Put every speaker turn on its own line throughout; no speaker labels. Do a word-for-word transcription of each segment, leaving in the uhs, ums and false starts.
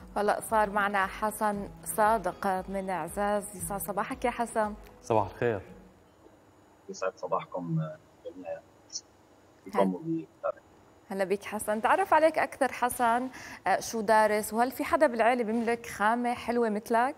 هلا صار معنا حسن صادق من عزاز. يسعد صباحك يا حسن.
صباح الخير.
يسعد صباحكم جميعا.
هل. هلا بك حسن، تعرف عليك أكثر حسن، شو دارس وهل في حدا بالعائلة بيملك خامة حلوة مثلك؟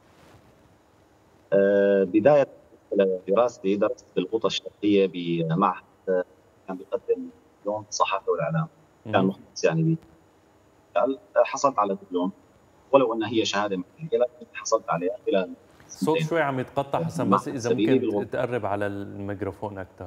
أه بداية دراستي درست بالغوطة الشرقية بمعهد كان بيقدم دبلوم الصحافة والإعلام، كان مختص يعني حصلت على دبلوم ولو أنها هي شهادة مهنية لكن حصلت عليها خلال
الصوت شوي عم يتقطع حسن، بس إذا ممكن تقرب على الميكروفون أكثر.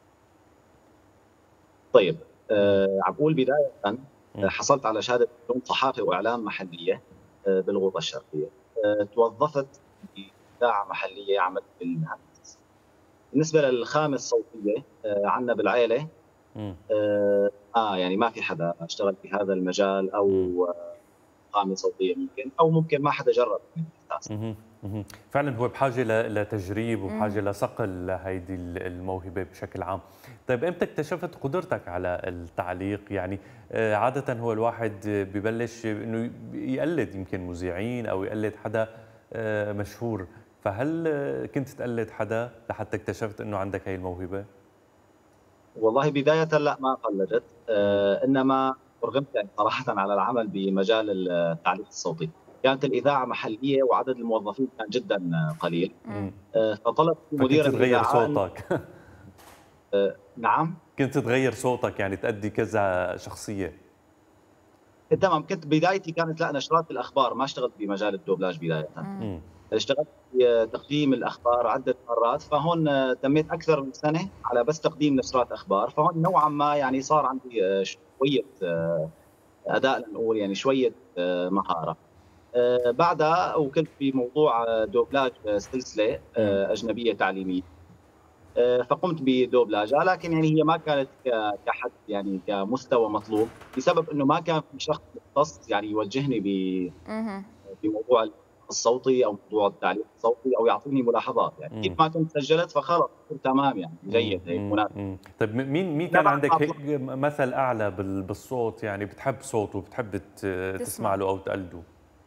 طيب أه عم بقول بداية حصلت على شهادة دبلوم صحافة وإعلام محلية بالغوطة الشرقية. أه توظفت بإذاعة محلية، عملت بالمهندس. بالنسبة للخامة الصوتية أه عندنا بالعائلة آه, اه يعني ما في حدا اشتغل في هذا المجال او خامة صوتية ممكن او ممكن ما حدا جرب من الاساس.
فعلا هو بحاجه لتجريب وبحاجه لصقل هيدي الموهبه بشكل عام. طيب امتى اكتشفت قدرتك على التعليق؟ يعني عاده هو الواحد ببلش انه يقلد يمكن مذيعين او يقلد حدا مشهور، فهل كنت تقلد حدا لحتى اكتشفت انه عندك هي الموهبه؟
والله بداية لا ما قلدت، آه انما ارغمت يعني صراحة على العمل بمجال التعليق الصوتي. كانت الإذاعة محلية وعدد الموظفين كان جدا قليل، آه فطلبت مدير
فكنت تغير
الإذاعة
صوتك.
آه نعم
كنت تغير صوتك يعني تأدي كذا شخصية.
تمام. كنت بدايتي كانت لا نشرات الأخبار، ما اشتغلت بمجال الدوبلاج بداية. مم. اشتغلت في تقديم الأخبار عدة مرات، فهون تميت أكثر من سنة على بس تقديم نشرات أخبار، فهون نوعا ما يعني صار عندي شوية أداء لنقول يعني شوية مهارة. بعدها وكنت في موضوع دوبلاج سلسلة أجنبية تعليمية، فقمت بدوبلاجها، لكن يعني هي ما كانت كحد يعني كمستوى مطلوب بسبب انه ما كان في شخص مختص يعني يوجهني بموضوع الصوتي او موضوع التعليق الصوتي او يعطيني ملاحظات. يعني كيف ما كنت سجلت فخلص تمام يعني جيد هيك مناسب.
طيب مين مين كان عندك هيك مثل اعلى بالصوت، يعني بتحب صوته وبتحب تسمع له او تقلده؟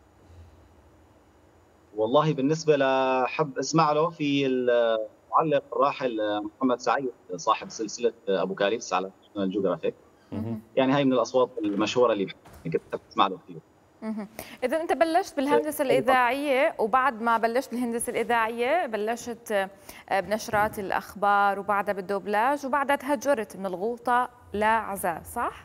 والله بالنسبه لحب اسمع له في المعلق الراحل محمد سعيد صاحب سلسله ابو كاليبس على ناشونال جيوغرافيك، يعني هاي من الاصوات المشهوره اللي كنت اسمع له كثير.
إذا أنت بلشت بالهندسة الإذاعية، وبعد ما بلشت بالهندسة الإذاعية بلشت بنشرات الأخبار وبعدها بالدوبلاج وبعدها تهجرت من الغوطة لعزاز، صح؟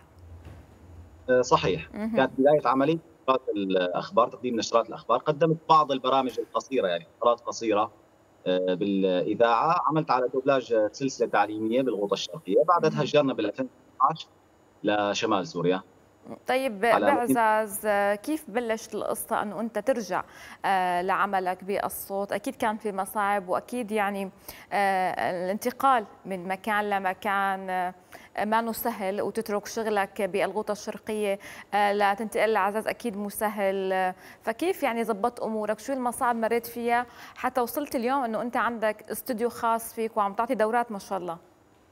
صحيح. كانت بداية عملي نشرات الأخبار، تقديم نشرات الأخبار. قدمت بعض البرامج القصيرة يعني فترات قصيرة بالإذاعة. عملت على دوبلاج سلسلة تعليمية بالغوطة الشرقية، بعدها تهجرنا بال ألفين واثني عشر لشمال سوريا.
طيب بعزاز كيف بلشت القصة أنه أنت ترجع لعملك بالصوت؟ أكيد كان في مصاعب، وأكيد يعني الانتقال من مكان لمكان ما سهل، وتترك شغلك بالغوطة الشرقية لتنتقل لعزاز أكيد مو سهل. فكيف يعني زبطت أمورك؟ شو المصاعب مريت فيها حتى وصلت اليوم أنه أنت عندك استوديو خاص فيك وعم تعطي دورات ما شاء الله؟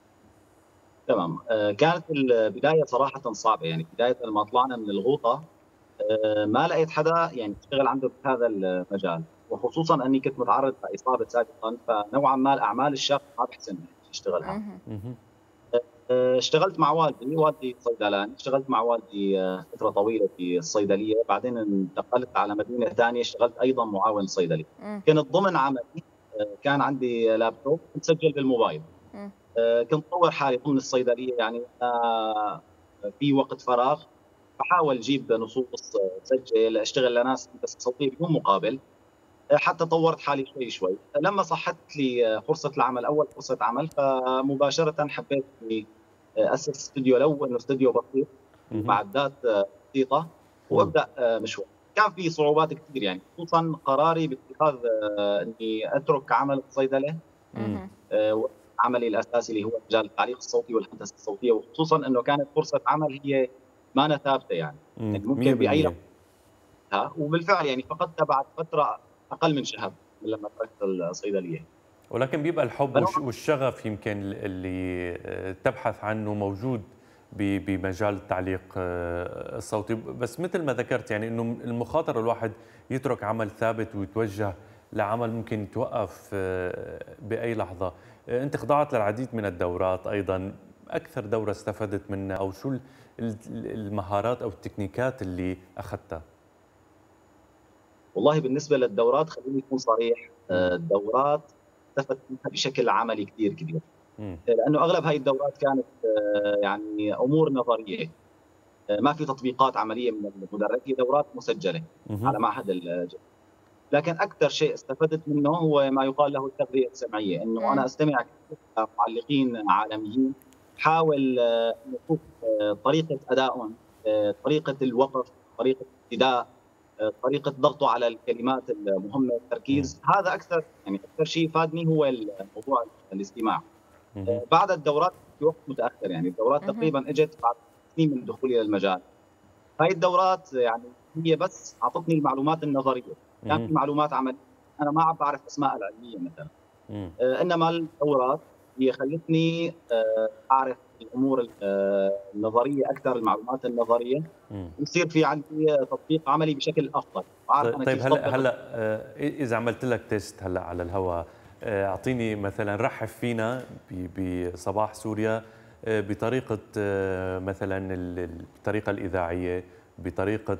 تمام. كانت البدايه صراحه صعبه، يعني بدايه لما طلعنا من الغوطه ما لقيت حدا يعني يشتغل عنده في هذا المجال، وخصوصا اني كنت متعرض لاصابه سابقا، فنوعا ما الاعمال الشاقه ما بحسن اشتغلها. اشتغلت مع والدي، والدي صيدلاني، اشتغلت مع والدي فتره طويله في الصيدليه، بعدين انتقلت على مدينه ثانيه اشتغلت ايضا معاون صيدلي. كنت ضمن عملي كان عندي لابتوب مسجل بالموبايل، كنت طور حالي ضمن الصيدليه، يعني في وقت فراغ بحاول اجيب نصوص سجل اشتغل لناس بس صوتيه بدون مقابل، حتى طورت حالي شوي شوي. لما صحت لي فرصه العمل، اول فرصه عمل، فمباشره حبيت اني اسس استوديو، لو انه استوديو بسيط معدات بسيطه وابدا مشوار. كان في صعوبات كثير يعني، خصوصا قراري باتخاذ اني اترك عمل الصيدله عملي الاساسي اللي هو مجال التعليق الصوتي والهندسه الصوتيه، وخصوصا انه كانت فرصه عمل هي ما أنا ثابته يعني, يعني ممكن باي لحظه، وبالفعل يعني فقدتها بعد فتره اقل من شهر من لما تركت الصيدليه.
ولكن بيبقى الحب والشغف يمكن اللي تبحث عنه موجود بمجال التعليق الصوتي، بس مثل ما ذكرت يعني انه المخاطره الواحد يترك عمل ثابت ويتوجه لعمل ممكن يتوقف باي لحظه. انت خضعت للعديد من الدورات ايضا، اكثر دوره استفدت منها او شو المهارات او التكنيكات اللي اخذتها؟
والله بالنسبه للدورات خليني اكون صريح، الدورات استفدت منها بشكل عملي كثير كبير، لانه اغلب هاي الدورات كانت يعني امور نظريه، ما في تطبيقات عمليه من المدرب، هي دورات مسجله على معهد الجامعة. لكن اكثر شيء استفدت منه هو ما يقال له التغذيه السمعيه، انه انا استمع معلقين عالميين، حاول نشوف طريقه ادائهم، طريقه الوقف، طريقه الابتداء، طريقه ضغطه على الكلمات المهمه، التركيز. م. هذا اكثر يعني اكثر شيء فادني هو موضوع الاستماع. م. بعد الدورات في وقت متاخر، يعني الدورات م. تقريبا اجت بعد سنين من دخولي للمجال. هاي الدورات يعني هي بس اعطتني المعلومات النظريه، كان يعني في معلومات عمليه انا ما عم بعرف اسماء العلميه مثلا. م. آه انما الدورات هي خلتني آه اعرف الامور النظريه اكثر، المعلومات النظريه، ويصير في عندي تطبيق عملي بشكل افضل.
طيب, طيب هلا هلا اذا عملت لك تيست هلا على الهواء، اعطيني مثلا رحب فينا بصباح سوريا بطريقه مثلا الطريقه الاذاعيه، بطريقه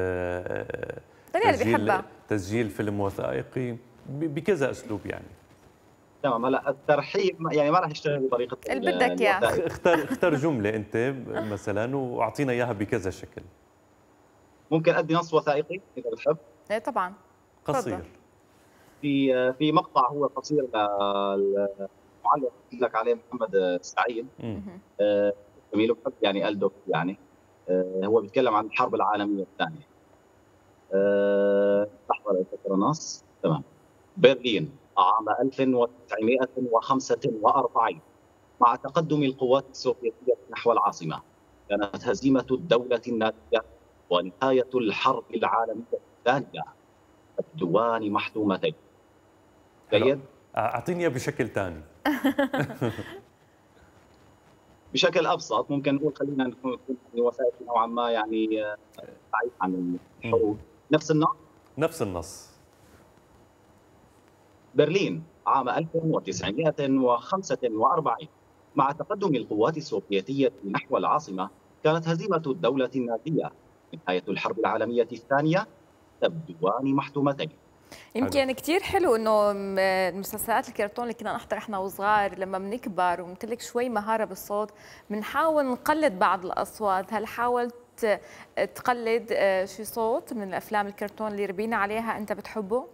تسجيل تسجيل فيلم وثائقي، بكذا اسلوب يعني.
تمام. هلا الترحيب يعني ما راح يشتغل بطريقه
اللي بدك اياه.
اختار اختار جمله انت مثلا واعطينا اياها بكذا شكل.
ممكن ادي نص وثائقي اذا بتحب؟
ايه طبعا.
قصير.
في في مقطع هو قصير للمعلق قلت لك عليه محمد السعيد. جميل بحب يعني الدك يعني. هو بيتكلم عن الحرب العالميه الثانيه. لحظه لأتذكر النص. تمام. برلين عام ألف وتسعمائة وخمسة وأربعين، مع تقدم القوات السوفيتية نحو العاصمة، كانت هزيمة الدولة النازية ونهاية الحرب العالمية الثانية تبدوان محتومتين. جيد؟
أعطيني بشكل ثاني.
بشكل أبسط ممكن نقول خلينا نكون وسائل نوعا ما يعني بعيد عن الحروب. نفس النص؟
نفس النص.
برلين عام ألف وتسعمائة وخمسة وأربعين، مع تقدم القوات السوفيتية نحو العاصمة، كانت هزيمة الدولة النازية نهاية الحرب العالمية الثانية تبدوان محتومتين.
يمكن كثير حلو انه المسلسلات الكرتون اللي كنا نحضر احنا وصغار، لما بنكبر ومتلك شوي مهاره بالصوت بنحاول نقلد بعض الاصوات. هل حاولت تقلد شي صوت من الافلام الكرتون اللي ربينا عليها انت بتحبه؟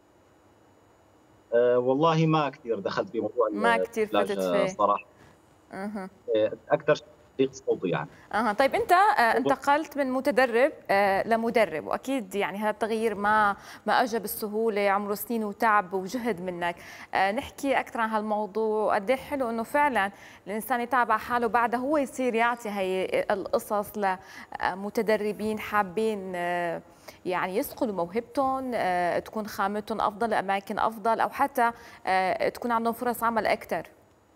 أه والله ما كثير دخلت بموضوع
ما كثير فتت فيه
صراحه. اها اكثر شيء صوتي يعني.
اها طيب انت انتقلت من متدرب لمدرب، واكيد يعني هذا التغيير ما ما اجى بالسهوله، عمره سنين وتعب وجهد منك. نحكي اكثر عن هالموضوع، وقد ايه حلو انه فعلا الانسان يتابع حاله بعدها هو يصير يعطي هي القصص لمتدربين حابين يعني يسقلوا موهبتهم، تكون خامتهم افضل، اماكن افضل، او حتى تكون عندهم فرص عمل اكثر.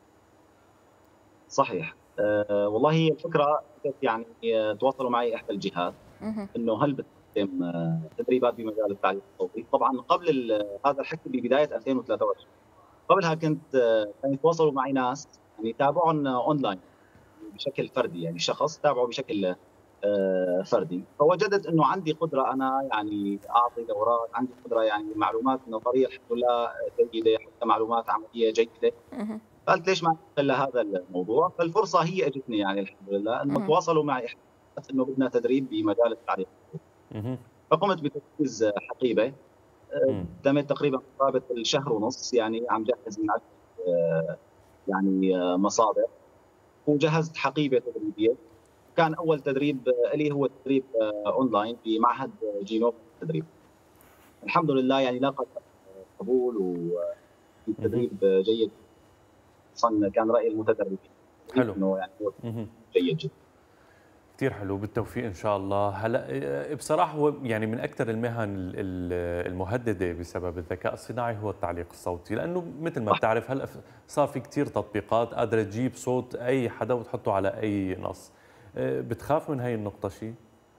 صحيح. أه والله هي الفكره يعني تواصلوا معي احدى الجهات انه هل بتقدم تدريبات بمجال التعليم الصوتي. طبعا قبل هذا الحكي ببدايه ألفين وثلاثة وعشرين، قبلها كنت كانوا يتواصلوا معي ناس يعني تابعهم اونلاين بشكل فردي، يعني شخص تابعه بشكل فردي، فوجدت انه عندي قدره انا يعني اعطي دورات، عندي قدره يعني معلومات نظريه الحمد لله جيده، حتى معلومات عمليه جيده. قلت ليش ما استغل هذا الموضوع؟ فالفرصه هي اجتني يعني الحمد لله، انه تواصلوا معي انه بدنا تدريب بمجال التعليم. فقمت بتجهيز حقيبه، قدمت تقريبا قرابه الشهر ونص، يعني عم جهز من يعني مصادر، وجهزت حقيبه تدريبيه. كان اول تدريب لي هو تدريب اونلاين بمعهد جينوم التدريب. الحمد لله يعني لاقى قبول والتدريب جيد، خصوصا كان راي المتدربين
حلو
انه يعني جيد جدا.
كثير حلو، بالتوفيق ان شاء الله. هلا بصراحه هو يعني من اكثر المهن المهدده بسبب الذكاء الصناعي هو التعليق الصوتي، لانه مثل ما بتعرف هلا صار في كثير تطبيقات قادره تجيب صوت اي حدا وتحطه على اي نص. بتخاف من هاي النقطة شيء؟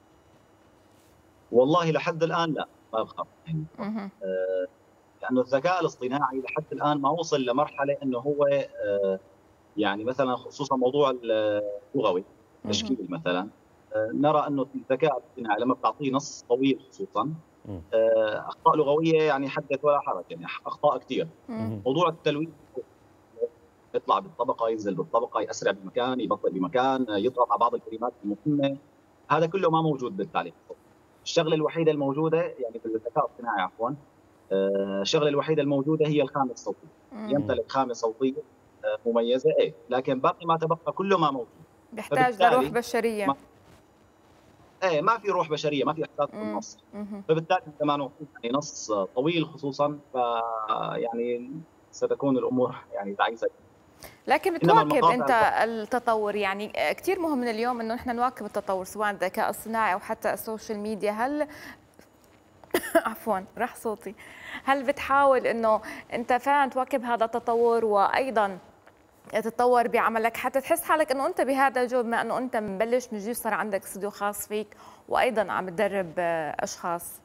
والله لحد الآن لا، ما بخاف من هاي النقطة. لأنه الذكاء الاصطناعي لحد الآن ما وصل لمرحلة أنه هو يعني مثلا خصوصا موضوع اللغوي تشكيل مثلا، نرى أنه الذكاء الاصطناعي لما بتعطيه نص طويل خصوصا أخطاء لغوية يعني حدث ولا حرج، يعني أخطاء كثير. موضوع التلوين يطلع بالطبقة، ينزل بالطبقة، يأسرع بمكان، يبطئ بمكان، يضغط على بعض الكلمات المهمة، هذا كله ما موجود بالتعليق الصوتي. الشغلة الوحيدة الموجودة يعني بالذكاء الاصطناعي عفوا الشغله الوحيده الموجوده هي الخامه الصوتيه، يمتلك خامه صوتيه مميزه ايه، لكن باقي ما تبقى كله ما موجود،
بيحتاج لروح بشريه.
ما ايه ما في روح بشريه، ما في احساس بالنص، فبالتالي عندما نعطي يعني نص طويل خصوصا ف يعني ستكون الامور يعني تعيسه.
لكن بتواكب انت التطور، يعني كثير مهم من اليوم انه نحن نواكب التطور سواء الذكاء الصناعي او حتى السوشيال ميديا. هل عفوا راح صوتي، هل بتحاول انه انت فعلا تواكب هذا التطور وايضا تتطور بعملك حتى تحس حالك انه انت بهذا الجو، بما انه انت مبلش من جديد صار عندك استوديو خاص فيك وايضا عم تدرب اشخاص؟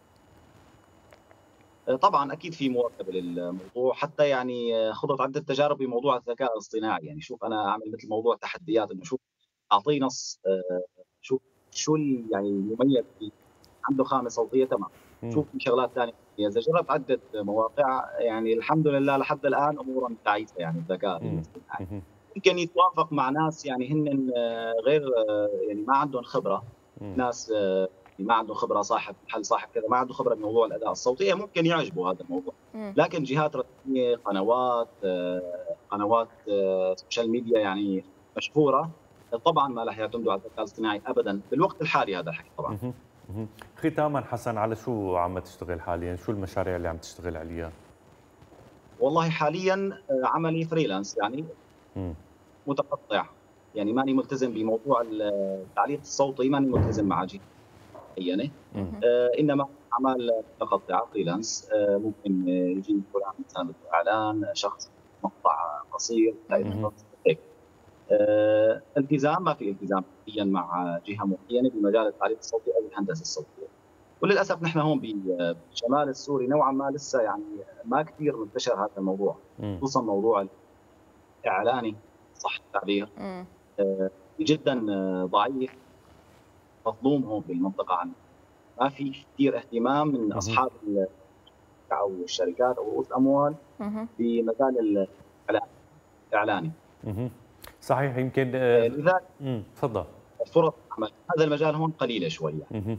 طبعا اكيد في مواكبه للموضوع، حتى يعني خضت عده تجارب بموضوع الذكاء الاصطناعي. يعني شوف انا اعمل مثل موضوع تحديات، انه شوف اعطيه نص، شوف شو يعني المميز فيه، عنده خامه صوتيه تمام، شوف في شغلات ثانيه مميزه. جربت عده مواقع، يعني الحمد لله لحد الان امورا تعيسه. يعني الذكاء الاصطناعي يمكن يتوافق مع ناس يعني هن غير يعني ما عندهم خبره، ناس ما عنده خبره، صاحب محل صاحب كذا ما عنده خبره بموضوع الاداء الصوتي، ممكن يعجبه هذا الموضوع. لكن جهات رسميه، قنوات قنوات سوشيال ميديا يعني مشهوره، طبعا ما لها يعتمدوا على الذكاء الاصطناعي ابدا بالوقت الحالي. هذا الحكي طبعا.
ختاما حسن، على شو عم تشتغل حاليا؟ شو المشاريع اللي عم تشتغل عليها؟
والله حاليا عملي فريلانس، يعني م. متقطع، يعني ماني ملتزم بموضوع التعليق الصوتي، ماني ملتزم مع جهه معينه، آه انما اعمال متقطعه فريلانس. آه ممكن يجي فلان مثلا اعلان، شخص مقطع قصير، هيك. آه التزام ما في التزام حاليا مع جهه معينه بمجال التعليق الصوتي او الهندسه الصوتيه. وللاسف نحن هون بالشمال السوري نوعا ما لسه يعني ما كثير منتشر هذا الموضوع، خصوصا موضوع الاعلاني صح التعبير، آه جدا ضعيف، مظلوم هون بالمنطقه عندنا. ما في كثير اهتمام من اصحاب او الشركات او رؤوس الاموال بمجال الاعلاني.
صحيح. يمكن
لذلك
تفضل.
فرص عمل هذا المجال هون قليله شوي يعني.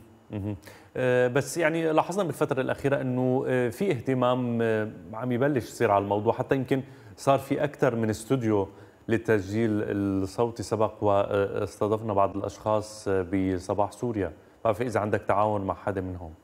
بس يعني لاحظنا بالفترة الأخيرة أنه في اهتمام عم يبلش يصير على الموضوع، حتى يمكن صار في أكثر من استوديو للتسجيل الصوتي سبق، واستضفنا بعض الأشخاص بصباح سوريا. ما في إذا عندك تعاون مع حدا منهم؟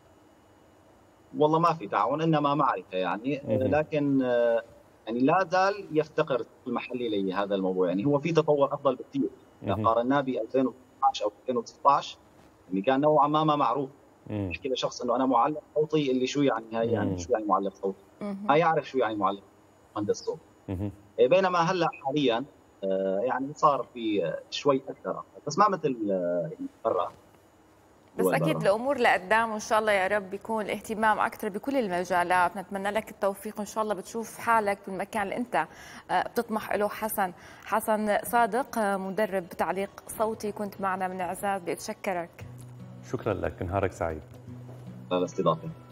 والله ما في تعاون، إنما معرفة يعني، لكن يعني لا زال يفتقر المحلي لهذا الموضوع. يعني هو في تطور أفضل بكثير إذا قارناه ب ألفين وثمانية عشر أو ألفين وستة عشر، يعني كان نوعا ما ما معروف. احكي لشخص انه انا معلق صوتي، اللي شو يعني هاي، يعني شو يعني معلق صوتي؟ ما يعرف شو يعني معلق مهندس صوت. بينما هلا حاليا يعني صار في شوي اكثر، بس ما مثل برا.
بس اكيد الامور لقدام وان شاء الله يا رب يكون الاهتمام اكثر بكل المجالات. نتمنى لك التوفيق وان شاء الله بتشوف حالك في المكان اللي انت بتطمح له. حسن حسن صادق، مدرب تعليق صوتي، كنت معنا من عزاب. بتشكرك.
شكرا لك، نهارك سعيد.
لا لا استضافه.